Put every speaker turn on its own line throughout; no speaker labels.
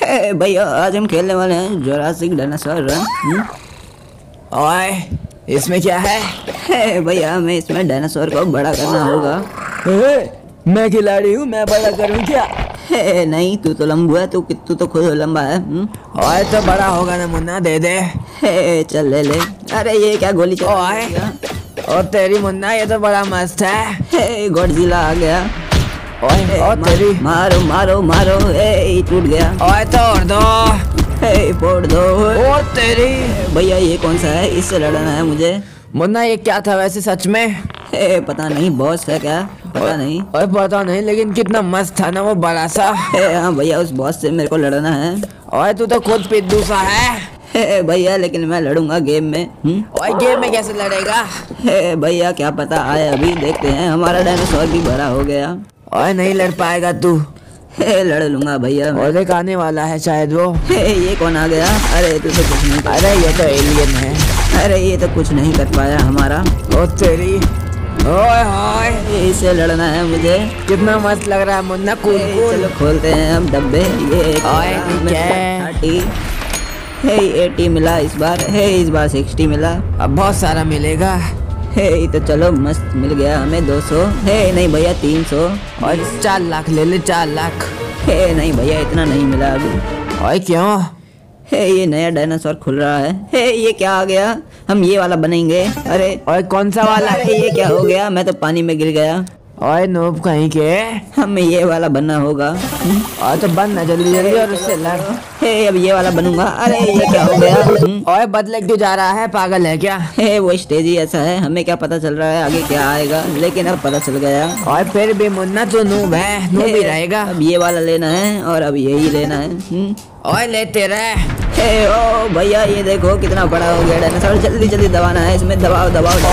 भैया आज हम खेलने वाले हैं जुरासिक डायनासोर रन।
ओए इसमें क्या है?
भैया हमें इसमें डायनासोर को बड़ा करना होगा।
मैं खिलाड़ी हूँ, मैं बड़ा करूँ क्या?
नहीं तू तो लंबा है, तू तो खुद लंबा है।
ओए तो बड़ा होगा ना मुन्ना, दे दे।
चल ले ले। अरे ये क्या गोली चल
और तेरी मुन्ना ये तो बड़ा मस्त है।
गॉडजिला आ गया।
ओए तेरी
मारो मारो मारो। टूट गया।
ओए तोड़ दो।
फोड़ दो।
ओ तेरी
भैया ये कौन सा है? इससे लड़ना है मुझे।
मुन्ना ये क्या था वैसे सच में?
पता नहीं, बॉस है क्या? पता नहीं।
और पता नहीं, लेकिन कितना मस्त था ना वो बड़ा सा।
हाँ भैया उस बॉस से मेरे को लड़ना है।
ओए तू तो खुद पिद्दू सा है।
भैया लेकिन मैं लड़ूंगा गेम में।
ओए गेम में कैसे लड़ेगा?
भैया क्या पता आए, अभी देखते हैं। हमारा डायनासोर भी बड़ा हो गया।
ओए नहीं लड़ पाएगा तू।
लड़ लूंगा भैया।
और एक आने वाला है शायद वो।
ये कौन आ गया? अरे तू तो कुछ नहीं।
अरे ये तो एलियन है।
अरे ये तो कुछ नहीं कर पाया हमारा।
ओ तेरी। ओए होए
इसे लड़ना है मुझे।
कितना मस्त लग रहा है मुन्ना। कूल
चलो खोलते हैं हम डब्बे। ये
ओए
80 मिला इस बार। इस बार 60 मिला।
अब बहुत सारा मिलेगा।
तो चलो मस्त मिल गया हमें 200। नहीं भैया 300।
और 4 लाख ले ले, 4 लाख।
नहीं भैया इतना नहीं मिला अभी।
ओए क्यों?
ये नया डायनासोर खुल रहा है। ये क्या आ गया? हम ये वाला बनेंगे। अरे
ओए कौन सा वाला?
ये क्या हो गया? मैं तो पानी में गिर गया।
ओए नूब कहीं के।
हमें ये वाला बनना होगा।
और तो बन ना जल्दी जल्दी और उससे लड़।
अब ये वाला बनूंगा। अरे ये क्या हो गया?
ओए बदले क्यों जा रहा है? पागल है क्या?
वो स्टेज ही ऐसा है, हमें क्या पता चल रहा है आगे क्या आएगा, लेकिन अब पता चल गया।
और फिर भी मुन्ना तो नूब है, नूब ही रहेगा।
अब ये वाला लेना है और अब यही लेना है।
ओए लेते रहे।
ओ भैया ये देखो कितना बड़ा हो गया डायनासोर। जल्दी जल्दी दबाना है इसमें। दबाओ दबाओ।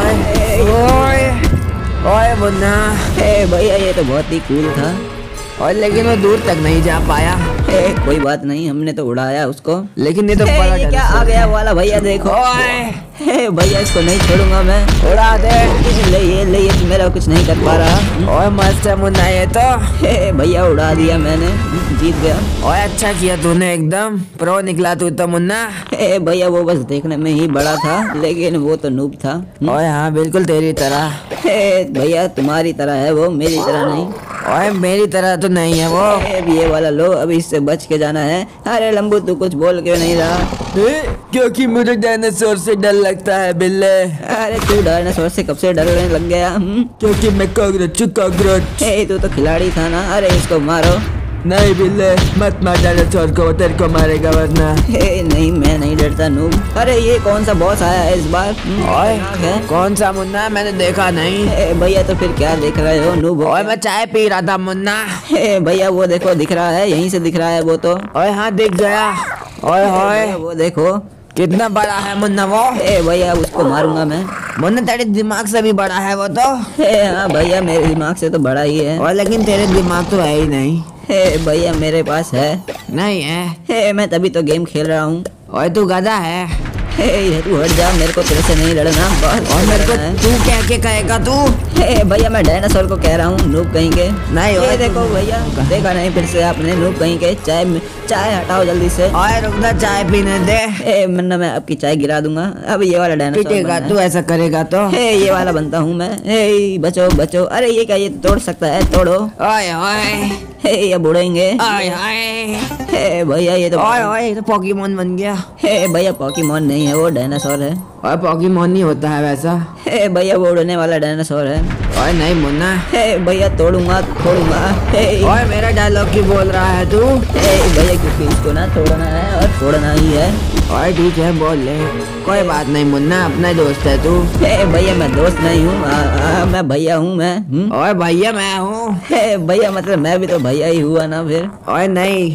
ओए ओए मुन्ना।
भैया ये तो बहुत ही कूल था।
और लेकिन वो दूर तक नहीं जा पाया।
कोई बात नहीं, हमने तो उड़ाया उसको।
लेकिन ये तो बड़ा
ये क्या आ गया वाला भैया देखो। भैया इसको नहीं छोड़ूंगा मैं।
उड़ा दे।
ले ये मेरा कुछ नहीं कर पा रहा।
ओए मस्त है मुन्ना ये तो।
भैया उड़ा दिया मैंने, जीत गया।
ओए अच्छा किया तूने, एकदम प्रो निकला तू तो मुन्ना।
भैया वो बस देखने में ही बड़ा था, लेकिन वो तो नूब था।
ओए हाँ बिल्कुल तेरी तरह।
भैया तुम्हारी तरह है वो, मेरी तरह नहीं।
ओए मेरी तरह तो नहीं है वो।
ये वाला लो, अभी इससे बच के जाना है। अरे लंबू तू कुछ बोल क्यों नहीं रहा?
क्योंकि मुझे डायनासोर से डर लगता है बिल्ले।
अरे तू डायनासोर से कब से डरने लग गया?
क्योंकि मैं कॉकरोच।
तू तो खिलाड़ी था ना। अरे इसको मारो।
नहीं बिल्ले मत मार डायनासोर को, तेरे को मारेगा वरना।
नहीं मैं नहीं डरता नूब। अरे ये कौन सा बॉस आया है इस बार?
ओए कौन सा मुन्ना? मैंने देखा नहीं।
भैया तो फिर क्या देख रहे हो नूब?
ओए मैं चाय पी रहा था मुन्ना।
भैया वो देखो दिख रहा है, यहीं से दिख रहा है वो तो।
ओए हाँ दिख गया। ओए होए
वो देखो
कितना बड़ा है मुन्ना वो।
भैया उसको मारूंगा मैं।
मुन्ना तेरे दिमाग से भी बड़ा है वो तो।
हाँ भैया मेरे दिमाग से तो बड़ा ही है।
और लेकिन तेरे दिमाग तो है ही नहीं।
भैया मेरे पास है।
नहीं है।
मैं तभी तो गेम खेल रहा हूँ।
और तू गधा है।
तू हट जा, मेरे को तेरे से नहीं लड़ना।
और मेरे को तू कह के कहेगा तू?
भैया मैं डायनासोर को कह रहा हूँ, नूब कहीं के।
नहीं
ये देखो भैया, देखा नहीं फिर से आपने? नूब कहीं के। चाय हटाओ जल्दी से।
और रुक जा, चाय पीने दे।
मन्ना मैं आपकी चाय गिरा दूंगा। अब ये वाला डायनासोर
तू ऐसा करेगा तो।
ये वाला बनता हूँ मैं। बचो बचो। अरे ये क्या, ये तोड़ सकता है? तोड़ो।
ओए ओए
ये बुड़ेंगे।
ओए ओए
भैया ये तो
ये तो पॉकीमोन बन गया।
भैया पॉकीमोन नहीं है, वो डायनासोर है।
और पॉकीमोन नहीं होता है वैसा।
भैया वो उड़ने वाला डायनासोर है।
ओए नहीं मुन्ना।
भैया तोड़ूंगा छोड़ूंगा।
ओए मेरा डायलॉग क्यों बोल रहा है तू?
भैया क्योंकि इसको ना तोड़ना है और छोड़ना ही है।
ओए ठीक है बोल ले, कोई बात नहीं मुन्ना, अपना दोस्त है तू।
भैया मैं दोस्त नहीं हूँ, मैं भैया हूँ मैं।
ओए भैया मैं हूँ।
भैया मतलब मैं भी तो भैया ही हुआ ना फिर।
ओए नहीं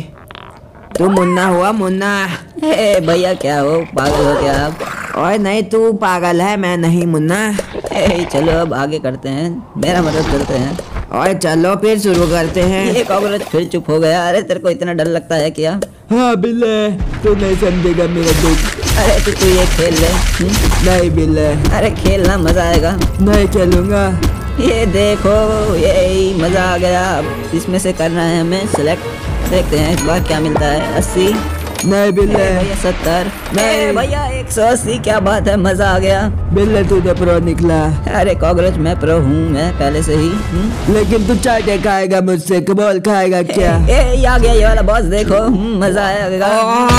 तू मुन्ना हुआ मुन्ना।
भैया क्या हो, पागल हो क्या आप?
ओए नहीं तू पागल है, मैं नहीं मुन्ना।
चलो अब आगे करते हैं, मेरा मतलब चलते हैं।
ओए चलो फिर शुरू करते हैं।
ये कॉकरोच फिर चुप हो गया। अरे तेरे को इतना डर लगता है क्या?
हाँ बिल्ले तू नहीं समझेगा मेरा दुख।
अरे तू ये खेल ले।
नहीं बिल्ले।
अरे खेलना, मजा आएगा।
नहीं खेलूंगा।
ये देखो, ये मजा आ गया। अब इसमें से करना है हमें सिलेक्ट। देखते हैं इस बार क्या मिलता है। 80
नहीं बिल्ले,
भैया 70
नहीं।
भैया 180। क्या बात है, मजा आ गया।
बिल्ले तू तो प्रो निकला।
अरे कॉकरोच मैं प्रो हूँ, मैं पहले से ही।
लेकिन तू चाटे खाएगा मुझसे, कबॉल खाएगा क्या?
ये आ गया ये वाला बॉस, देखो मजा आएगा।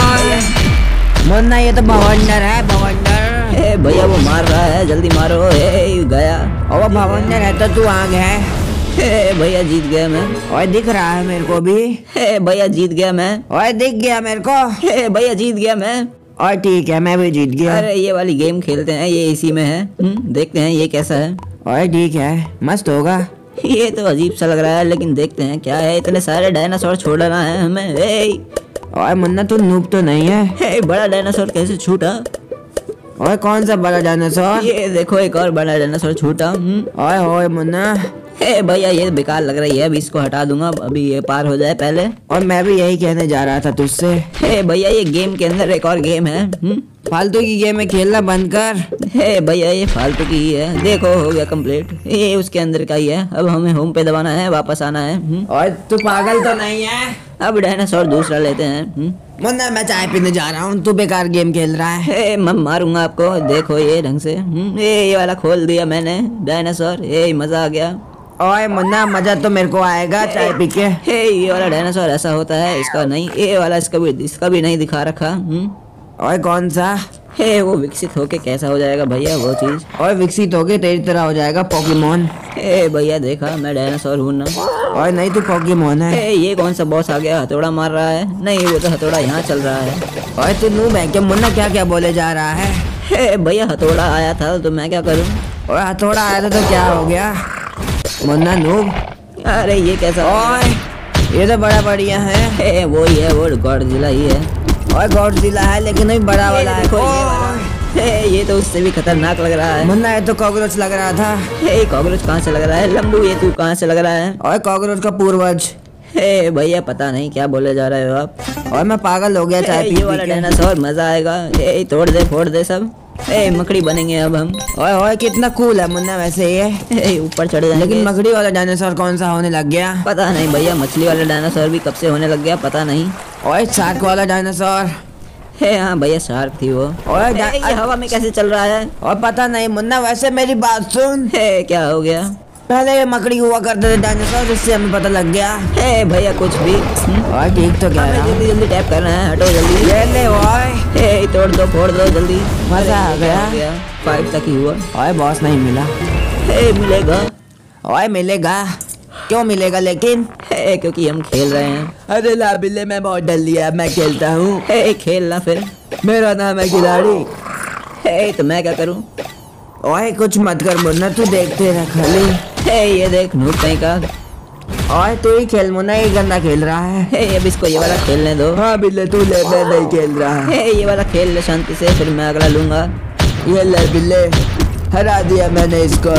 मुन्ना ये तो भवंडर है, भवंडर।
भैया वो मार रहा है, जल्दी मारो। गया।
और भवंडर है तो तू आग है।
भैया जीत गया मैं।
और दिख रहा है मेरे को भी।
भैया जीत गया मैं।
और दिख गया मेरे को।
भैया जीत गया मैं।
और ठीक है, मैं भी जीत गया।
अरे ये वाली गेम खेलते हैं, ये इसी में है। देखते हैं ये कैसा है।
और ठीक है, मस्त होगा।
ये तो अजीब सा लग रहा है, लेकिन देखते हैं क्या है। इतने सारे डायनासोर छोड़ना है हमें।
और मुन्ना तू नूब तो नहीं है?
बड़ा डायनासोर कैसे छूटा?
और कौन सा बड़ा डायनासोर?
ये देखो एक और बड़ा डायनासोर छूटा।
ओए मुन्ना।
भैया ये बेकार लग रही है, अभी इसको हटा दूंगा, अभी ये पार हो जाए पहले।
और मैं भी यही कहने जा रहा था तुझसे।
भैया ये गेम के अंदर एक और गेम है।
फालतू की गेम में खेलना बंद कर।
भैया ये फालतू की ही है। देखो हो गया कंप्लीट, ये उसके अंदर का ही है। अब हमें होम पे दबाना है, वापस आना है।
और तू पागल तो नहीं है?
अब डायनासोर दूसरा लेते हैं।
मुन्ना मैं चाय पीने जा रहा हूँ, तू बेकार गेम खेल रहा है।
मैं मारूंगा आपको, देखो ये ढंग से। ये वाला खोल दिया मैंने डायनासोर। मजा आ गया।
ओए मुन्ना मजा तो मेरे को आएगा चाय पी के।
ये वाला डायनासोर ऐसा होता है, इसका नहीं। ये वाला इसका भी नहीं दिखा रखा।
ओए कौन सा?
वो विकसित होके कैसा हो जाएगा भैया वो चीज?
और विकसित होके तेरी तरह हो जाएगा पोकेमोन।
भैया देखा मैं डायनासोर हूँ ना।
और नहीं तू पोकेमोन है।
ये कौन सा बॉस आ गया, हथौड़ा मार रहा है? नहीं वो तो हथौड़ा यहाँ चल रहा है।
और तू नूब है क्या? मुन्ना क्या क्या बोले जा रहा है?
भैया हथौड़ा आया था तो मैं क्या करूँ?
और हथौड़ा आया था तो क्या हो गया? मुन्ना नूब।
अरे ये कैसा?
ओए ये तो बड़ा बढ़िया है।
वो ही है, वो गॉडजिला ही है।
और गॉडजिला है लेकिन नहीं बड़ा वाला है।
ये तो उससे भी खतरनाक लग रहा है।
मुन्ना ये तो कॉकरोच लग रहा था।
कॉकरोच कहाँ से लग रहा है? लंबू ये तू कहाँ से लग रहा है?
और कॉकरोच का पूर्वज।
भैया पता नहीं क्या बोले जा रहे हो आप।
और मैं पागल हो गया चाय पी
ये वाला डायनासोर मजा आएगा। तोड़ दे फोड़ दे सब। मकड़ी बनेंगे अब हम।
ओए कितना कूल है मुन्ना वैसे ये।
ऊपर चढ़ जाएंगे।
लेकिन मकड़ी वाला डायनासोर कौन सा होने लग गया?
पता नहीं भैया, मछली वाला डायनासोर भी कब से होने लग गया पता नहीं।
ओए शार्क वाला डायनासोर।
हाँ भैया शार्क थी वो।
ओए
ये हवा में कैसे चल रहा है?
और पता नहीं मुन्ना, वैसे मेरी बात सुन।
क्या हो गया?
पहले ये मकड़ी हुआ करते थे डायनासोर, जिससे हमें पता लग गया।
भैया कुछ भी।
और ठीक तो कह रहा हूँ।
जल्दी जल्दी टैप करना है, हटो जल्दी।
ले ले ओए।
तोड़ दो फोड़ दो जल्दी।
मजा आ गया।
5 तक ही हुआ।
ओए बॉस नहीं मिला।
मिलेगा।
ओए मिलेगा। क्यों मिलेगा लेकिन?
क्योंकि हम खेल रहे हैं।
अरे ला बिल्ले मैं बहुत डर लिया, मैं खेलता हूँ।
खेलना फिर।
मेरा नाम है खिलाड़ी।
तो मैं क्या करूँ?
ओए कुछ मत कर मुन्ना, तू देखते रह खाली।
ये देख नूब कहीं का।
ओए तू ही खेल मुन्ना, ये गंदा खेल रहा है।
अब इसको ये वाला खेलने दो।
हाँ बिल्ले तू ले, मैं नहीं खेल रहा।
ये वाला खेल ले शांति से, फिर मैं अगला लूंगा।
ये ले बिल्ले, हरा दिया मैंने इसको।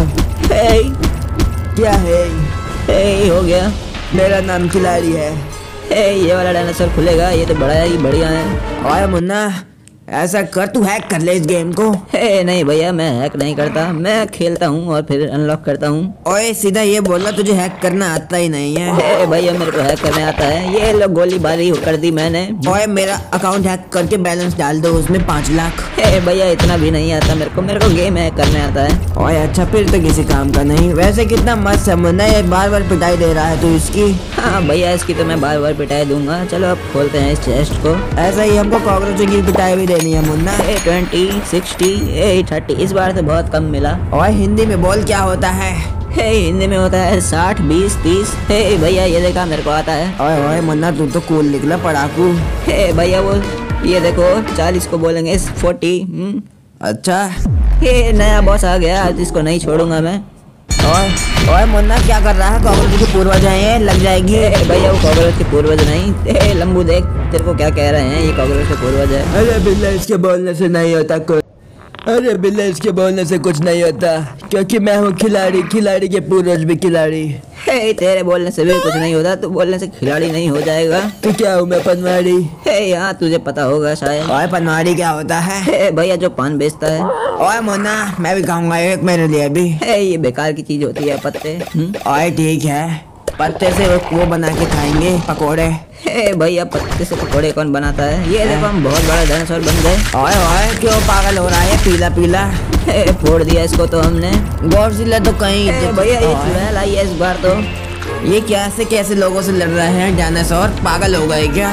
क्या है?
हो गया।
मेरा नाम खिलाड़ी है।
ये वाला डायनासोर खुलेगा, ये तो बड़ा ही बढ़िया है।
ओए मुन्ना ऐसा कर, तू हैक कर ले इस गेम को।
नहीं भैया मैं हैक नहीं करता, मैं खेलता हूँ और फिर अनलॉक करता हूँ।
ओए सीधा ये बोलना, तुझे हैक करना आता ही नहीं है।
भैया मेरे को हैक करने आता है। ये लो गोलीबारी कर दी मैंने।
ओए मेरा अकाउंट हैक करके बैलेंस डाल दो उसमें 5 लाख।
भैया इतना भी नहीं आता मेरे को गेम हैक करने आता है।
ओए अच्छा फिर तो किसी काम का नहीं। वैसे कितना मस्त है मुन्ना, ये बार बार पिटाई दे रहा है तू इसकी।
हाँ भैया इसकी तो मैं बार बार पिटाई दूंगा। चलो अब खोलते हैं इस चेस्ट को।
ऐसा ही हमको कॉकरोचों की पिटाई भी देनी है मुन्ना।
20, 60, 30 इस बार तो बहुत कम मिला।
और हिंदी में बोल क्या होता है?
हिंदी में होता है 60, 20, 30। भैया ये देखा मेरे को आता है।
ओए ओए मुन्ना तू तो कूल निकला पढ़ाकू।
भैया वो ये देखो 40 को बोलेंगे 40।
अच्छा
ये नया बॉस आ गया, आज इसको नहीं छोड़ूंगा मैं।
ओए मुन्ना क्या कर रहा है? कॉकरोच के पूर्वज हैं ये, लग जाएगी।
भैया वो कॉकरोच के पूर्वज नहीं। लंबू देख तेरे को क्या कह रहे हैं, ये कॉकरोच के पूर्वज है।
अरे बिल्ला इसके बोलने से नहीं होता कुछ। अरे बिल्ला इसके बोलने से कुछ नहीं होता, क्योंकि मैं हूँ खिलाड़ी, खिलाड़ी के पूर्वज भी खिलाड़ी।
तेरे बोलने से भी कुछ नहीं होता, तू बोलने से खिलाड़ी नहीं हो जाएगा।
तो क्या हूँ मैं? पनवाड़ी।
यहाँ तुझे पता होगा शायद।
ओए पनवाड़ी क्या होता है?
भैया जो पान बेचता है।
ओए मुन्ना मैं भी खाऊंगा एक, मेरे लिए भी।
ये बेकार की चीज होती है पत्ते।
ओए ठीक है। पत्ते से वो बना के खाएंगे पकोड़े।
हे भैया पत्ते से पकोड़े कौन बनाता है? ये देखो हम बहुत बड़ा डायनासोर बन गए।
ओए ओए क्यों पागल हो रहा है पीला पीला?
फोड़ दिया इसको तो हमने।
गॉडजिला तो कहीं
भैया ये चुड़ैल आई है इस बार तो।
ये कैसे लोगों से लड़ रहे हैं डायनासोर? पागल हो गए क्या?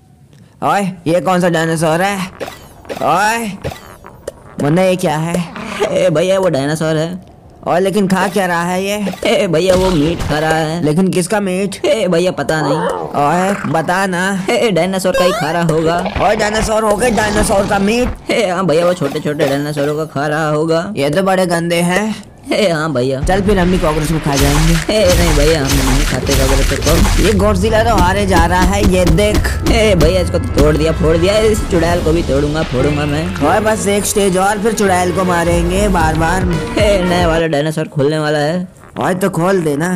ओए ये कौन सा डायनासोर है? ओए मुन्ना ये क्या है?
भैया वो डायनासोर है।
और लेकिन खा क्या रहा है ये?
भैया वो मीट खा रहा है।
लेकिन किसका मीट?
भैया पता नहीं।
ओए बता ना।
डायनासोर का ही खा रहा होगा।
और डायनासोर हो गए डायनासोर का मीट?
हाँ भैया वो छोटे छोटे डायनासोरों का खा रहा होगा।
ये तो बड़े गंदे हैं।
हाँ भैया
चल फिर हम भी कॉकरोच को खा जाएंगे।
नहीं भैया हम नहीं खाते कॉकरोच को।
ये गॉडजिला तो हारे जा रहा है ये देख।
भैया इसको तो तोड़ दिया फोड़ दिया। इस चुड़ैल को भी तोड़ूंगा फोड़ूंगा मैं।
और बस एक स्टेज और फिर चुड़ैल को मारेंगे बार बार।
नया वाला डायनासोर खुलने वाला है।
और तो खोल देना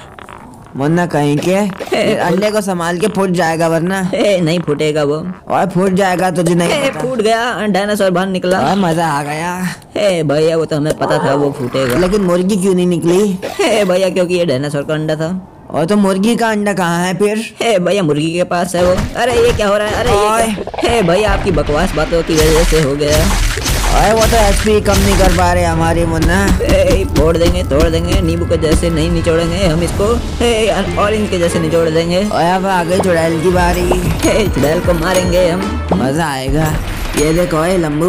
मुन्ना कहीं के। अंडे को संभाल के फूट जाएगा वरना।
नहीं फूटेगा वो।
और फूट जाएगा तुझे नहीं पता।
फूट गया डायनासोर बाहर निकला।
मजा आ गया।
भैया वो तो हमें पता था वो फूटेगा।
लेकिन मुर्गी क्यों नहीं निकली?
भैया क्योंकि ये डायनासोर का अंडा था।
और तो मुर्गी का अंडा कहाँ है फिर?
भैया मुर्गी के पास है वो। अरे ये क्या हो रहा है? अरे ये भैया आपकी बकवास बातों की वजह से हो गया।
अरे वो तो एचपी कम नहीं कर पा रहे हमारी मुन्ना।
फोड़ देंगे तोड़ देंगे। नींबू के जैसे नहीं निचोड़ेंगे हम इसको। ऑरेंज के जैसे निचोड़ देंगे।
और अब आ गई चुड़ैल की बारी।
चुड़ैल को मारेंगे हम।
मजा आएगा। ये देखो लंबू।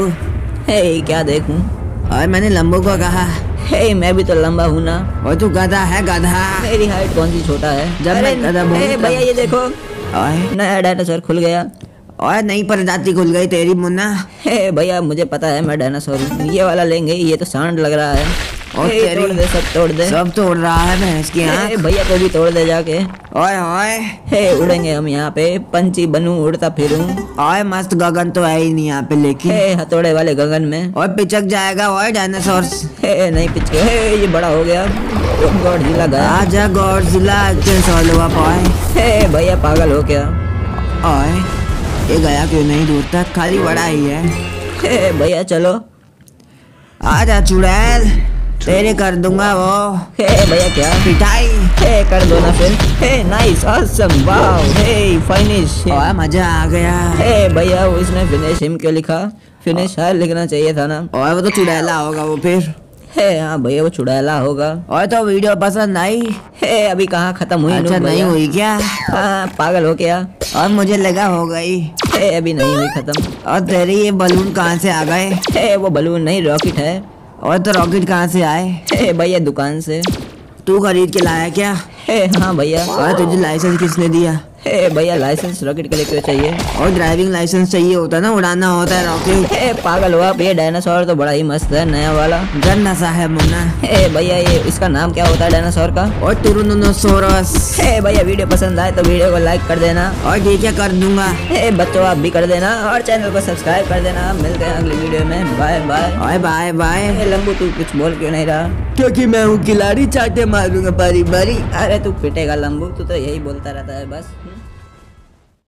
क्या देखूं?
और मैंने लंबू को कहा।
मैं भी तो लंबा हूँ ना।
और तू गधा है गधा।
मेरी हाइट कौन सी छोटा है?
जब मैं गधा
भैया ये देखो नया डायनासोर खुल गया।
और नई प्रजाति खुल गई तेरी मुन्ना।
भैया मुझे पता है मैं डायनासोर हूँ। ये वाला लेंगे। ये तो सांड लग रहा है।
और
तोड़ दे सब तोड़ दे।
सब तोड़ रहा है भैंस की आँख।
भैया को भी तोड़ दे जाके।
ओए ओए
उड़ेंगे हम यहाँ पे। पंछी बनूं उड़ता फिरूं।
ओए मस्त गगन तो है ही नहीं यहाँ पे लेकिन।
हथौड़े वाले गगन में।
और पिचक जाएगा ओए डायनासोर।
नहीं पिचके। ये बड़ा हो गया। गॉडजिला गया।
आजा गॉडजिला सॉल्व हुआ पाए।
भैया पागल हो क्या?
ओए ये गया क्यों नहीं दूर तक? खाली बड़ा ही है।
भैया चलो
आजा चुड़ैल तेरे कर दूंगा वो।
भैया क्या
पिटाई
कर दो ना फिर। Nice awesome wow finish.
मजा आ गया।
भैया उसने फिनिश हिम क्यों लिखा? फिनिश हर लिखना चाहिए था ना।
और वो तो चुड़ैला होगा वो फिर।
हाँ भैया वो चुड़ैला होगा।
और तो वीडियो पसंद आई?
अभी कहाँ खत्म हुई?
अच्छा नहीं हुई क्या?
हाँ पागल हो गया।
और मुझे लगा हो गई।
अभी नहीं हुई खत्म।
और तेरे ये बलून कहाँ से आ गए?
वो बलून नहीं रॉकेट है।
और तो रॉकेट कहाँ से आए?
भैया दुकान से।
तू खरीद के लाया क्या?
हाँ भैया।
और तुझे लाइसेंस किसने दिया?
भैया लाइसेंस रॉकेट के लिए क्यों चाहिए?
और ड्राइविंग लाइसेंस चाहिए होता ना, उड़ाना होता है रॉकेट।
पागल हुआ। ये डायनासोर तो बड़ा ही मस्त है नया वाला।
गन्ना सा है मुन्ना।
भैया ये इसका नाम क्या होता है डायनासोर का?
और टुरुनोसोरस।
भैया वीडियो पसंद आए तो वीडियो को लाइक कर देना।
और ठीक है कर दूंगा।
बच्चों आप भी कर देना और चैनल को सब्सक्राइब कर देना। मिलते हैं अगली वीडियो में। Bye bye.
Bye bye.
लंबू तू कुछ बोल क्यों नहीं रहा?
क्योंकि मैं हूँ खिलाड़ी, चाटे मारूंगा बारी बारी।
अरे तू पिटेगा लंबू। तू तो यही बोलता रहता है बस।